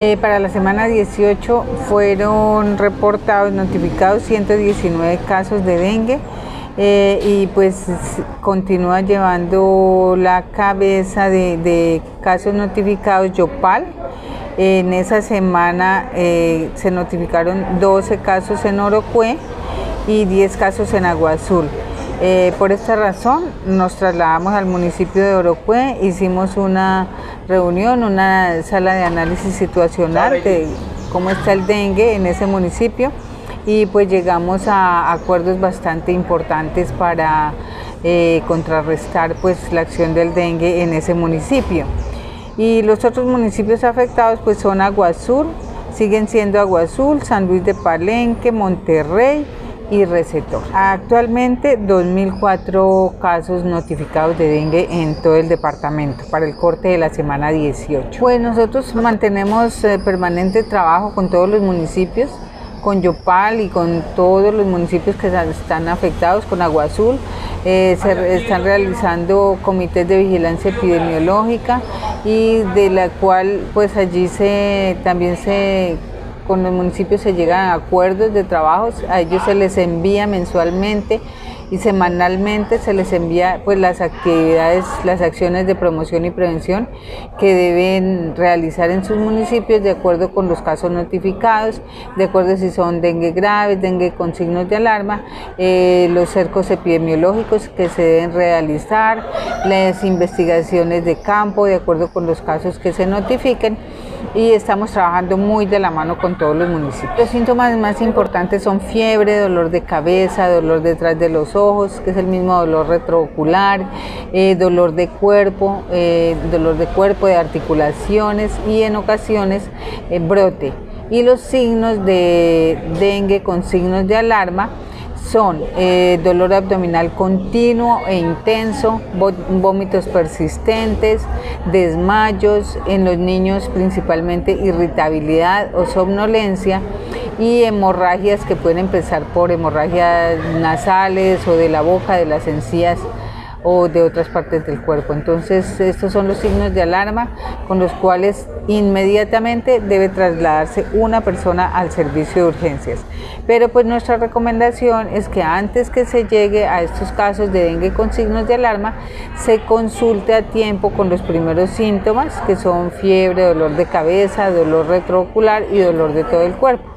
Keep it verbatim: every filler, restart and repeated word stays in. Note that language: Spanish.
Eh, para la semana dieciocho fueron reportados, notificados ciento diecinueve casos de dengue eh, y pues continúa llevando la cabeza de, de casos notificados Yopal. En esa semana eh, se notificaron doce casos en Orocué y diez casos en Agua Azul. Eh, por esta razón nos trasladamos al municipio de Orocué, hicimos una reunión, una sala de análisis situacional de cómo está el dengue en ese municipio y pues llegamos a acuerdos bastante importantes para eh, contrarrestar pues la acción del dengue en ese municipio. Y los otros municipios afectados pues son Agua Azul, siguen siendo Agua Azul, San Luis de Palenque, Monterrey y Receptor. Actualmente dos mil cuatro casos notificados de dengue en todo el departamento para el corte de la semana dieciocho. Pues nosotros mantenemos eh, permanente trabajo con todos los municipios, con Yopal y con todos los municipios que están afectados, con Agua Azul. Eh, se están realizando comités de vigilancia epidemiológica y de la cual pues allí se también se con los municipios se llegan a acuerdos de trabajos, a ellos se les envía mensualmente y semanalmente se les envía pues las actividades, las acciones de promoción y prevención que deben realizar en sus municipios de acuerdo con los casos notificados, de acuerdo si son dengue graves, dengue con signos de alarma, eh, los cercos epidemiológicos que se deben realizar, las investigaciones de campo de acuerdo con los casos que se notifiquen. Y estamos trabajando muy de la mano con todos los municipios. Los síntomas más importantes son fiebre, dolor de cabeza, dolor detrás de los ojos, que es el mismo dolor retroocular, eh, dolor de cuerpo, eh, dolor de cuerpo, de articulaciones y en ocasiones eh, brote. Y los signos de dengue con signos de alarma son eh, dolor abdominal continuo e intenso, vómitos persistentes, desmayos, en los niños principalmente irritabilidad o somnolencia y hemorragias que pueden empezar por hemorragias nasales o de la boca, de las encías o de otras partes del cuerpo. Entonces estos son los signos de alarma con los cuales inmediatamente debe trasladarse una persona al servicio de urgencias. Pero pues nuestra recomendación es que antes que se llegue a estos casos de dengue con signos de alarma, se consulte a tiempo con los primeros síntomas que son fiebre, dolor de cabeza, dolor retroocular y dolor de todo el cuerpo.